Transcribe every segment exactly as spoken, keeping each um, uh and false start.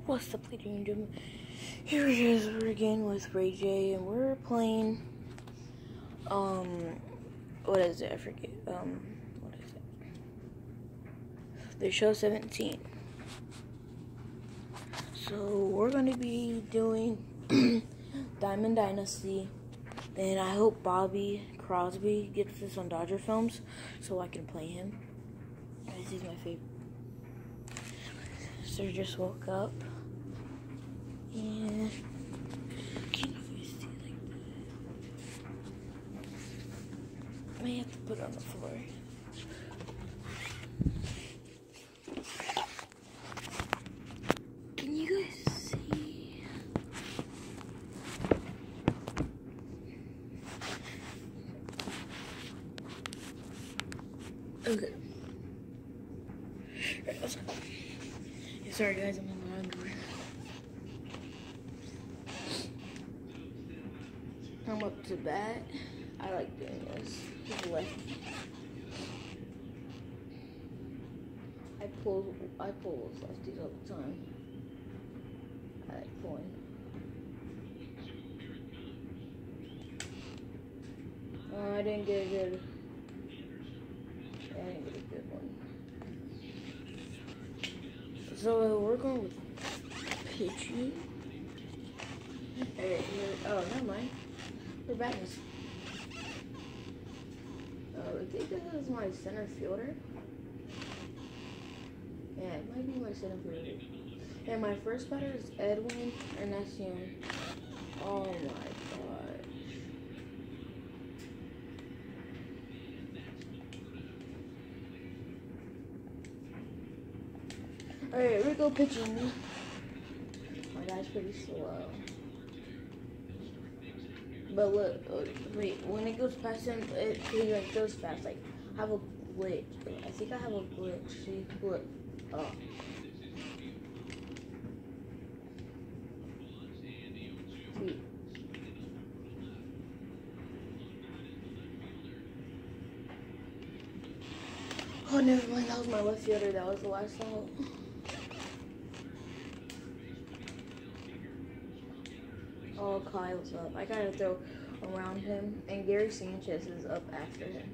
What's up, ladies and gentlemen? Here it is, we're again with Ray J, and we're playing, um, what is it? I forget. Um, what is it? The show seventeen. So, we're going to be doing Diamond Dynasty. Then I hope Bobby Crosby gets this on Dodger Films so I can play him. This is my favorite. So, just woke up. And can you guys see like that? I may have to put it on the floor. Can you guys see? Okay. Right, let's go. Yeah, sorry guys, I'm in my underwear. I'm up to bat. I like doing this. He's lefty. I pull I pull lefties all the time. I like pulling. Oh, I didn't get a good I didn't get a good one. So we're going with pitching. Alright, here oh never mind. We're back. Oh, I think this is my center fielder. Yeah, it might be my center fielder. And my first batter is Edwin Encarnacion. Oh my god. Alright, we go pitching. My guy's pretty slow. But look, wait, when it goes past him, it, it like goes fast. Like, I have a glitch. I think I have a glitch. See, look. Oh. See. Oh, never mind. That was my left fielder. That was the last out. Oh, Kyle's up. I gotta throw around him, and Gary Sanchez is up after him.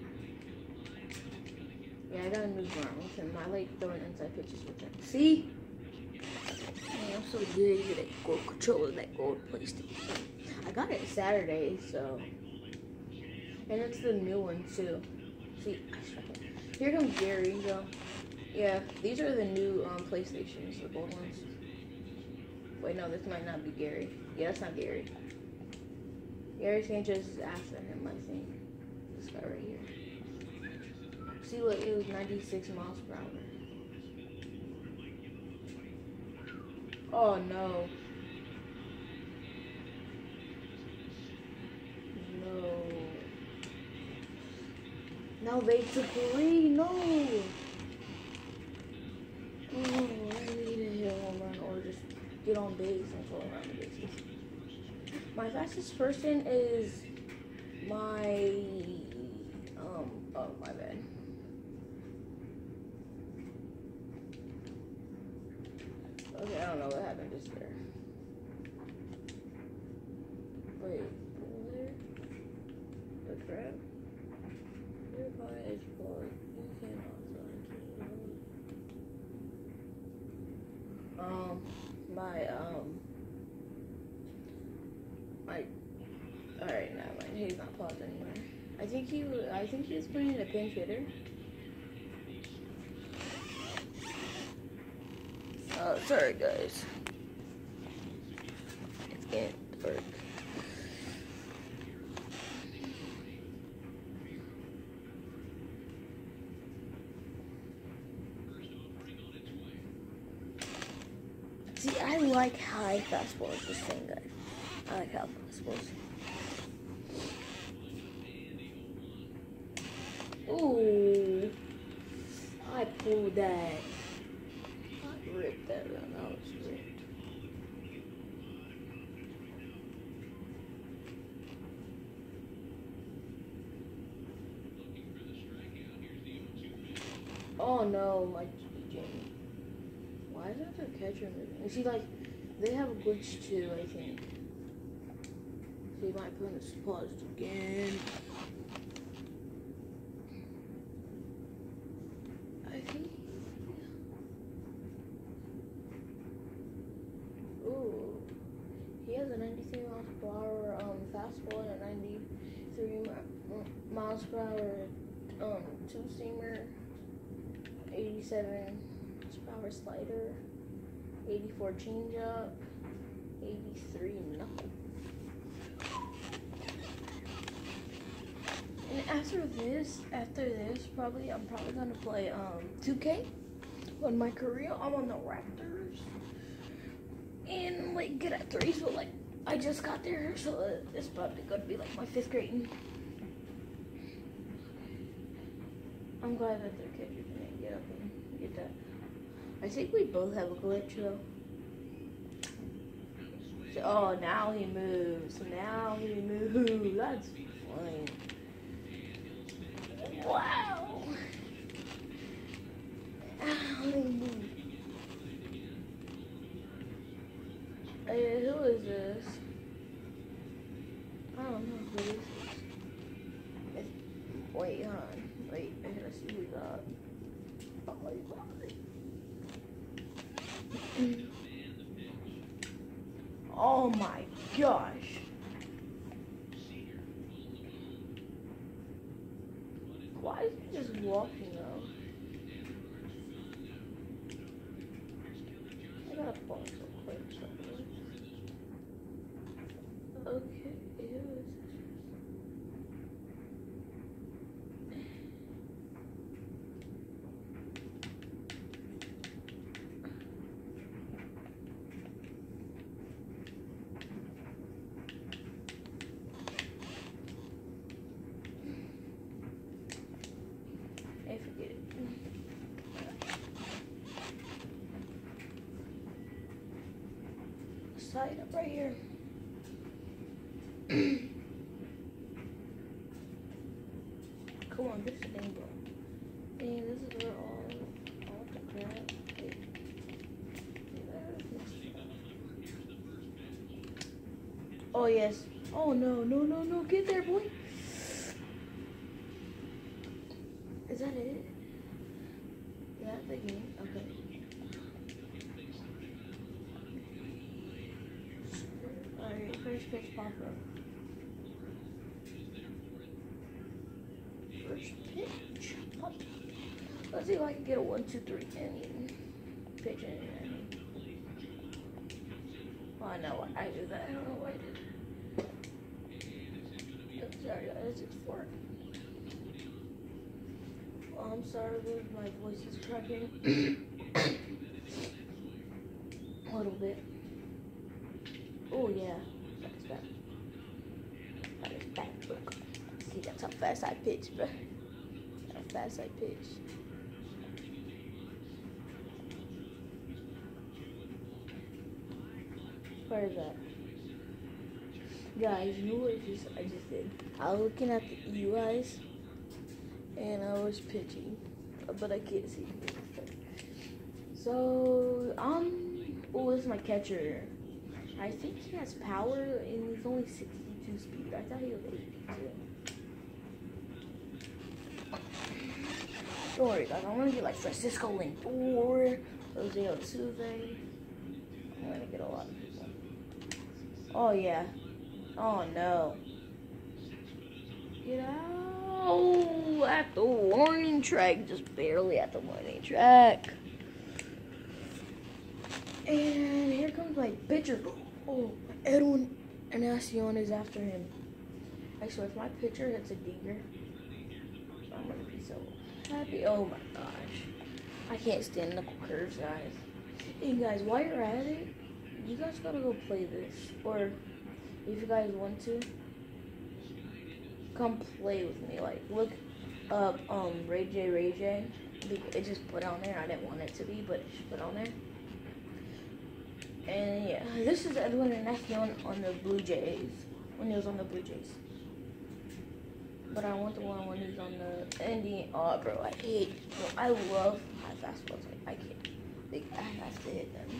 Yeah, I gotta move around with him. I like throwing inside pitches with him. See? Man, I'm so good at that gold control of that gold PlayStation. I got it Saturday, so. And it's the new one, too. See? Here comes Gary, though. Yeah, these are the new um, PlayStations, the gold ones. Wait, no, this might not be Gary. Yeah, that's not Gary. Gary Sanchez is after him, I think. This guy right here. See, look, it was ninety-six miles per hour. Oh, no. No. Now they took the lead. No. Oh, I need to hit a home run or just get on base and go around the bases. My fastest person is my, um, oh, my bad. Okay, I don't know what happened just there. Wait, where? The crap? Your car is full. You cannot find it. Um, my, um, my, alright, now mind. He's not paused anymore. I think he, I think he was playing a pinch hitter. Uh, sorry guys. It's getting dark. See, I like high fastballs, this thing, guys. I like high fastballs. Ooh. I pulled that. I ripped that around. That was ripped. Oh no, my Jamie. Why is not their catcher moving? And see, like, they have a glitch too, I think. See, my opponent's paused again. I think. Ooh. He has a ninety-three miles per hour um, fastball and a ninety-three mi miles per hour um, two-seamer, eighty-seven miles per hour slider, eighty-four changeup, eighty-three knuckle. And after this, after this, probably I'm probably gonna play um two K. On my career, I'm on the Raptors, and like good at threes, but like I just got there, so it's probably gonna be like my fifth grade. I'm glad that their kids are gonna get up and get that. I think we both have a glitch though. So, oh, now he moves. Now he moves. That's funny. Wow. Now he moves. Hey, who is this? I don't know who this is. It's, wait, hold on. Wait, I gotta see who we got. Oh my god. Oh my gosh. Why is he just walking though? I gotta pause real quick. Okay, who is this? I forget it. Side up right here. Come on, this is thing, bro. Dang, this is where all, all the crap. Wait. Oh yes. Oh no, no, no, no! Get there, boy. Is that it? Is that the game? Okay. Alright, first pitch pop up. First pitch pop up. Let's see if I can get a one, two, three inning pitch in. Oh, I know why I did that. I don't know why I did. Oh, sorry guys, it's four. Oh, I'm sorry, my voice is cracking a little bit. Oh yeah, that's bad. That is bad, look. See, that's how fast I pitch, bro. That's how fast I pitch. Where is that? Guys, you know what just, I just did? I was looking at the U Is, and I was pitching, but I can't see. So, um, oh, this is my catcher. I think he has power, and he's only sixty-two speed. I thought he was eighty-two. Don't worry, guys. I'm gonna get like Francisco Lindor, Jose Altuve. I'm gonna get a lot of people. Oh yeah. Oh no. Get out at the warning track, just barely at the warning track. And here comes my pitcher. Oh, Edwin Encarnacion is after him. Actually, if my pitcher hits a dinger, I'm gonna be so happy. Oh my gosh. I can't stand knuckle curves, guys. Hey guys, while you're at it, you guys gotta go play this. Or if you guys want to, come play with me. Like, look up um Ray J Ray J. It just put on there. I didn't want it to be, but it just put on there. And yeah, this is Edwin Encarnacion on the Blue Jays, when he was on the Blue Jays. But I want the one when he's on the Indian. Oh, bro, I hate, bro, I love high fastballs. Like, I can't. think I have to hit them.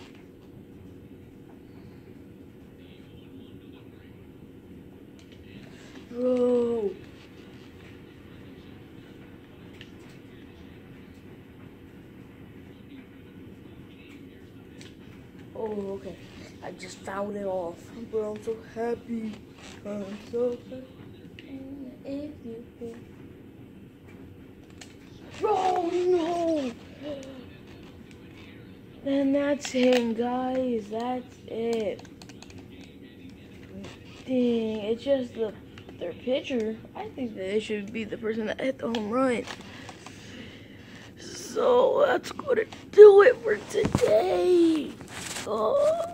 Bro. Oh, okay. I just fouled it off. Bro, I'm so happy. I'm so happy. If you think. Bro, no! And that's it, guys. That's it. Dang, it's just the their pitcher. I think that it should be the person that hit the home run. So that's gonna do it for today. Oh.